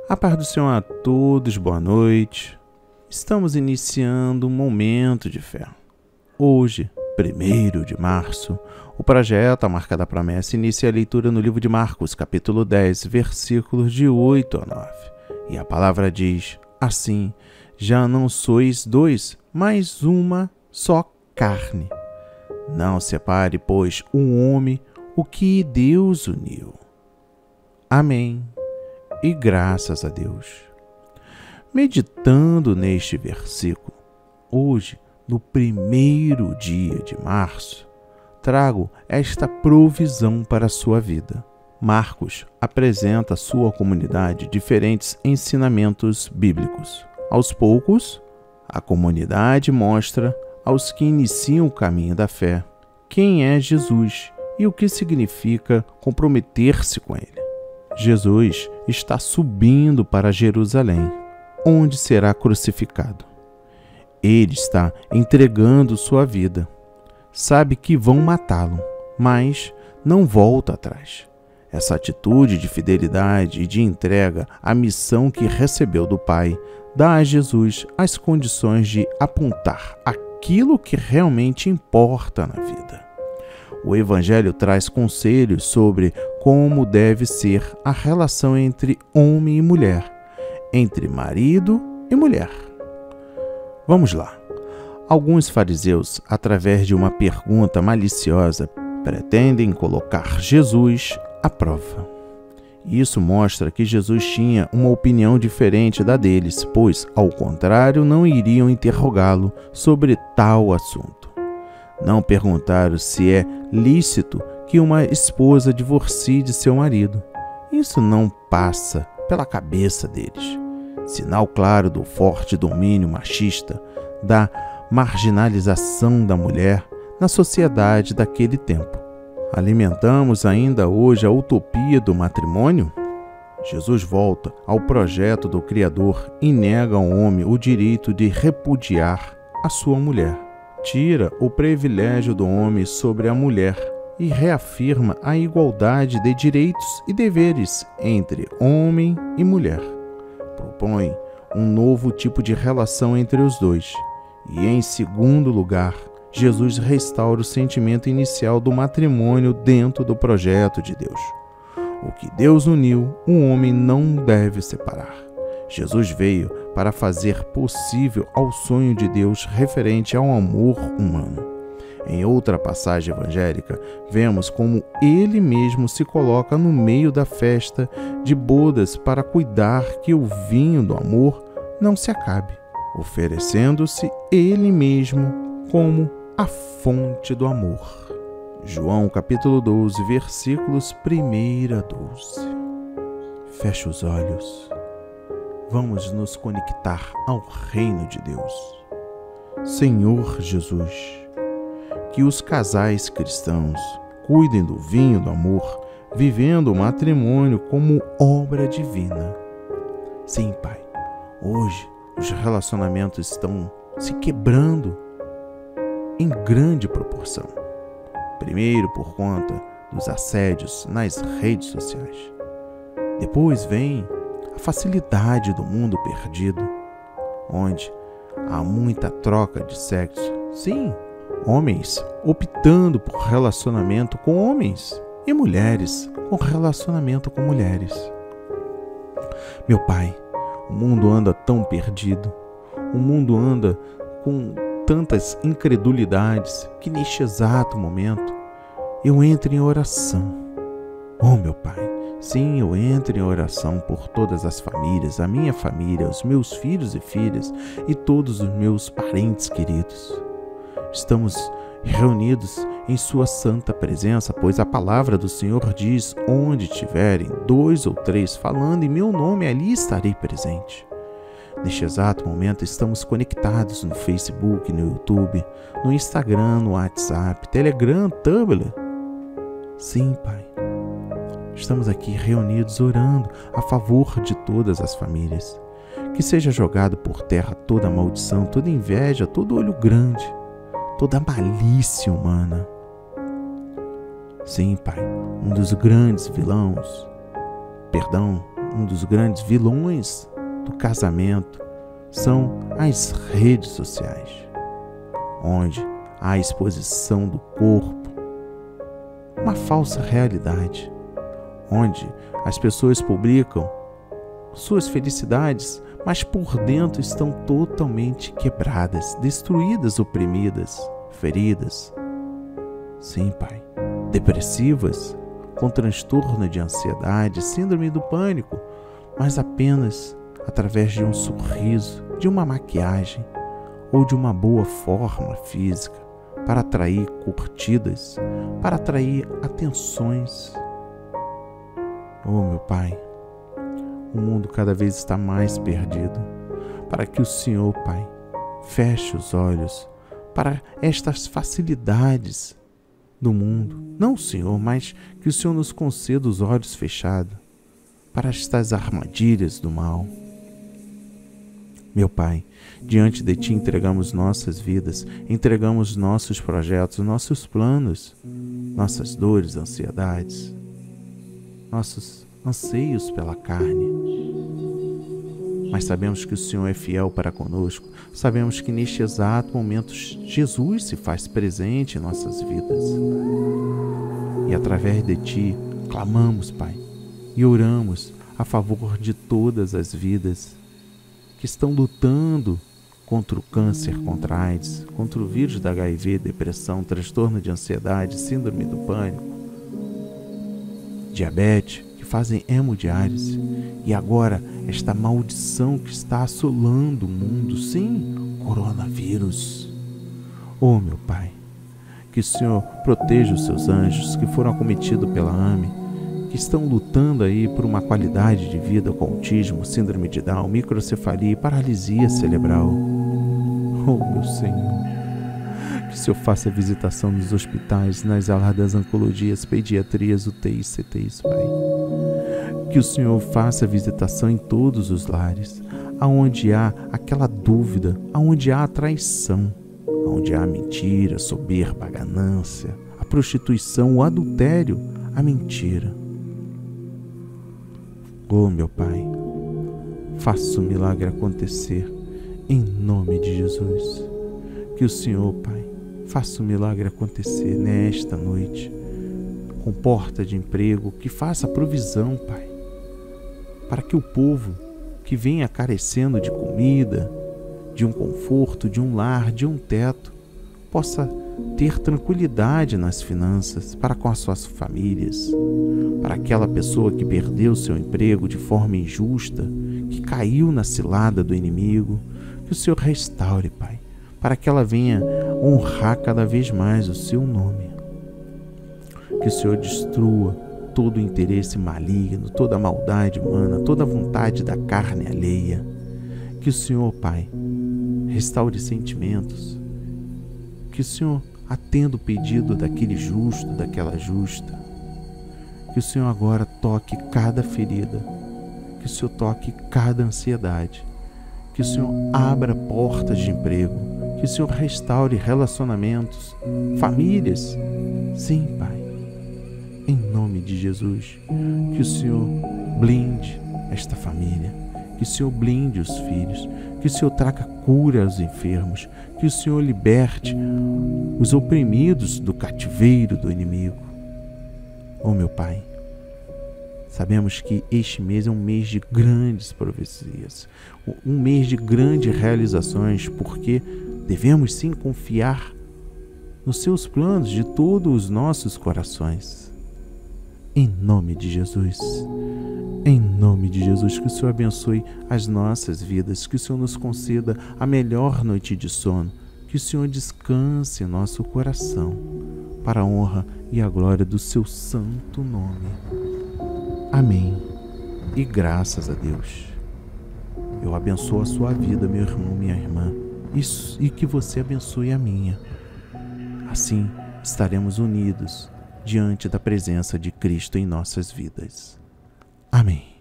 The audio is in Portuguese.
A paz do Senhor a todos, boa noite. Estamos iniciando um momento de fé. Hoje, 1º de março, o projeto A Marca da Promessa inicia a leitura no livro de Marcos, capítulo 10, versículos de 8 a 9. E a palavra diz, assim, já não sois dois, mas uma só carne. Não separe, pois, o homem o que Deus uniu. Amém. E graças a Deus. Meditando neste versículo, hoje, no 1º dia de março, trago esta provisão para a sua vida. Marcos apresenta à sua comunidade diferentes ensinamentos bíblicos. Aos poucos, a comunidade mostra aos que iniciam o caminho da fé quem é Jesus e o que significa comprometer-se com ele. Jesus está subindo para Jerusalém, onde será crucificado. Ele está entregando sua vida. Sabe que vão matá-lo, mas não volta atrás. Essa atitude de fidelidade e de entrega à missão que recebeu do Pai dá a Jesus as condições de apontar aquilo que realmente importa na vida. O Evangelho traz conselhos sobre como deve ser a relação entre homem e mulher, entre marido e mulher. Vamos lá. Alguns fariseus, através de uma pergunta maliciosa, pretendem colocar Jesus à prova. Isso mostra que Jesus tinha uma opinião diferente da deles, pois, ao contrário, não iriam interrogá-lo sobre tal assunto. Não perguntaram se é lícito que uma esposa divorcie de seu marido. Isso não passa pela cabeça deles. Sinal claro do forte domínio machista, da marginalização da mulher na sociedade daquele tempo. Alimentamos ainda hoje a utopia do matrimônio? Jesus volta ao projeto do Criador e nega ao homem o direito de repudiar a sua mulher. Tira o privilégio do homem sobre a mulher e reafirma a igualdade de direitos e deveres entre homem e mulher. Propõe um novo tipo de relação entre os dois. E, em segundo lugar, Jesus restaura o sentimento inicial do matrimônio dentro do projeto de Deus. O que Deus uniu, o homem não deve separar. Jesus veio para fazer possível ao sonho de Deus referente ao amor humano. Em outra passagem evangélica, vemos como ele mesmo se coloca no meio da festa de bodas para cuidar que o vinho do amor não se acabe, oferecendo-se ele mesmo como a fonte do amor. João capítulo 12, versículos 1 a 12. Feche os olhos. Vamos nos conectar ao reino de Deus. Senhor Jesus, que os casais cristãos cuidem do vinho do amor, vivendo o matrimônio como obra divina. Sim, Pai, hoje os relacionamentos estão se quebrando em grande proporção. Primeiro por conta dos assédios nas redes sociais. Depois vem a facilidade do mundo perdido, onde há muita troca de sexo. Sim, homens optando por relacionamento com homens e mulheres com relacionamento com mulheres. Meu Pai, o mundo anda tão perdido, o mundo anda com tantas incredulidades que neste exato momento eu entro em oração. Oh, meu Pai, sim, eu entro em oração por todas as famílias, a minha família, os meus filhos e filhas e todos os meus parentes queridos. Estamos reunidos em sua santa presença, pois a palavra do Senhor diz, onde tiverem 2 ou 3 falando em meu nome, ali estarei presente. Neste exato momento estamos conectados no Facebook, no YouTube, no Instagram, no WhatsApp, Telegram, Tumblr. Sim, Pai. Estamos aqui reunidos orando a favor de todas as famílias. Que seja jogado por terra toda maldição, toda inveja, todo olho grande, toda malícia humana. Sim, Pai, um dos grandes vilões, um dos grandes vilões do casamento são as redes sociais, onde há a exposição do corpo, uma falsa realidade, onde as pessoas publicam suas felicidades, mas por dentro estão totalmente quebradas, destruídas, oprimidas, feridas. Sim, Pai, depressivas, com transtorno de ansiedade, síndrome do pânico, mas apenas através de um sorriso, de uma maquiagem ou de uma boa forma física para atrair curtidas, para atrair atenções. Oh, meu Pai, o mundo cada vez está mais perdido, para que o Senhor, Pai, feche os olhos para estas facilidades do mundo. Não, Senhor, mas que o Senhor nos conceda os olhos fechados para estas armadilhas do mal. Meu Pai, diante de Ti entregamos nossas vidas, entregamos nossos projetos, nossos planos, nossas dores, ansiedades, nossos anseios pela carne. Mas sabemos que o Senhor é fiel para conosco, sabemos que neste exato momento Jesus se faz presente em nossas vidas. E através de Ti clamamos, Pai, e oramos a favor de todas as vidas que estão lutando contra o câncer, contra a AIDS, contra o vírus da HIV, depressão, transtorno de ansiedade, síndrome do pânico, diabetes, que fazem hemodiálise, e agora esta maldição que está assolando o mundo, sim, coronavírus. Oh, meu Pai, que o Senhor proteja os seus anjos que foram acometidos pela AME, que estão lutando aí por uma qualidade de vida com autismo, síndrome de Down, microcefalia e paralisia cerebral. Oh, meu Senhor, que o Senhor faça visitação nos hospitais, nas alas das oncologias, pediatrias, UTIs, CTIs, Pai. Que o Senhor faça visitação em todos os lares, aonde há aquela dúvida, aonde há a traição, aonde há a mentira, soberba, a ganância, a prostituição, o adultério, a mentira. Oh, meu Pai, faça o milagre acontecer em nome de Jesus. Que o Senhor, Pai, faça o milagre acontecer nesta noite, com porta de emprego, que faça provisão, Pai, para que o povo que venha carecendo de comida, de um conforto, de um lar, de um teto, possa ter tranquilidade nas finanças para com as suas famílias, para aquela pessoa que perdeu seu emprego de forma injusta, que caiu na cilada do inimigo, que o Senhor restaure, Pai, para que ela venha honrar cada vez mais o seu nome. Que o Senhor destrua todo o interesse maligno, toda a maldade humana, toda a vontade da carne alheia. Que o Senhor, Pai, restaure sentimentos. Que o Senhor atenda o pedido daquele justo, daquela justa. Que o Senhor agora toque cada ferida. Que o Senhor toque cada ansiedade. Que o Senhor abra portas de emprego. Que o Senhor restaure relacionamentos, famílias. Sim, Pai. Em nome de Jesus. Que o Senhor blinde esta família. Que o Senhor blinde os filhos. Que o Senhor traga cura aos enfermos. Que o Senhor liberte os oprimidos do cativeiro do inimigo. Oh, meu Pai, sabemos que este mês é um mês de grandes profecias, um mês de grandes realizações, porque devemos sim confiar nos seus planos de todos os nossos corações. Em nome de Jesus. Em nome de Jesus, que o Senhor abençoe as nossas vidas, que o Senhor nos conceda a melhor noite de sono, que o Senhor descanse em nosso coração, para a honra e a glória do seu santo nome. Amém. E graças a Deus. Eu abençoo a sua vida, meu irmão, minha irmã, e que você abençoe a minha. Assim estaremos unidos diante da presença de Cristo em nossas vidas. Amém.